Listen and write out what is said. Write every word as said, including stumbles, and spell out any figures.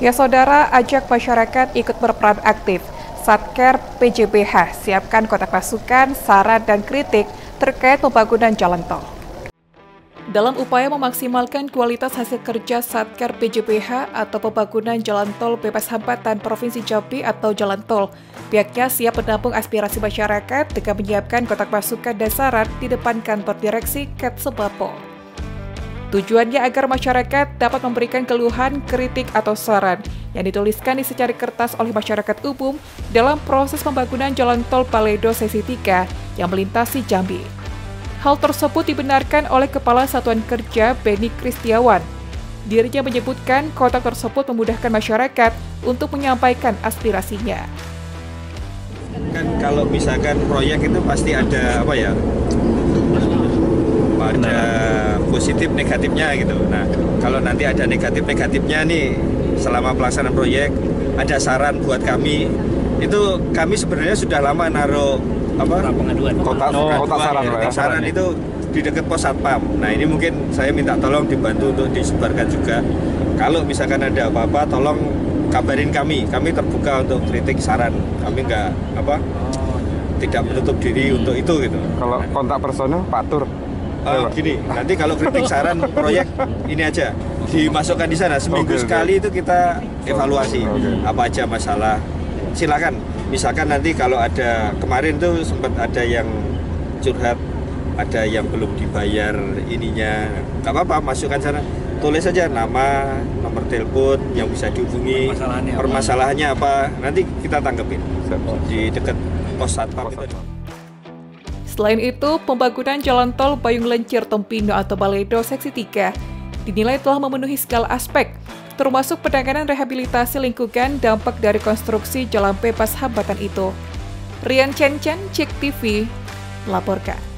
Ya saudara, ajak masyarakat ikut berperan aktif. Satker P J B H siapkan kotak masukan, saran, dan kritik terkait pembangunan jalan tol. Dalam upaya memaksimalkan kualitas hasil kerja Satker P J B H atau pembangunan jalan tol bebas hambatan Provinsi Jambi atau jalan tol, pihaknya siap menampung aspirasi masyarakat dengan menyiapkan kotak masukan dan saran di depan kantor direksi Ket Sembako. Tujuannya agar masyarakat dapat memberikan keluhan, kritik, atau saran yang dituliskan di secari kertas oleh masyarakat umum dalam proses pembangunan jalan tol Paledo Sesi tiga yang melintasi Jambi. Hal tersebut dibenarkan oleh Kepala Satuan Kerja Beni Kristiawan. Dirinya menyebutkan kotak tersebut memudahkan masyarakat untuk menyampaikan aspirasinya. Kan kalau misalkan proyek itu pasti ada apa ya? Ada positif negatifnya gitu. Nah, kalau nanti ada negatif-negatifnya nih selama pelaksanaan proyek, ada saran buat kami. Itu kami sebenarnya sudah lama naruh apa? pengaduan. Kotak oh, kotak saran, ya, saran itu di dekat pos satpam. Nah, ini mungkin saya minta tolong dibantu untuk disebarkan juga. Kalau misalkan ada apa-apa, tolong kabarin kami. Kami terbuka untuk kritik saran. Kami enggak apa? Tidak menutup diri untuk itu gitu. Kalau kontak personal Pak Tur. Uh, gini, nanti kalau kritik saran proyek ini aja dimasukkan di sana seminggu okay, sekali okay. Itu kita evaluasi okay. Apa aja masalah. Silakan. Misalkan nanti kalau ada kemarin tuh sempat ada yang curhat, ada yang belum dibayar ininya, nggak apa-apa masukkan sana. Tulis saja nama, nomor telepon yang bisa dihubungi, permasalahannya, permasalahannya apa. apa. Nanti kita tanggepin di dekat pos satpam itu. Selain itu, pembangunan jalan tol Bayung Lencir Tompino atau Paledo Seksi tiga dinilai telah memenuhi segala aspek, termasuk penanganan rehabilitasi lingkungan dampak dari konstruksi jalan bebas hambatan itu. Rian Chen Chen, Cek T V, melaporkan.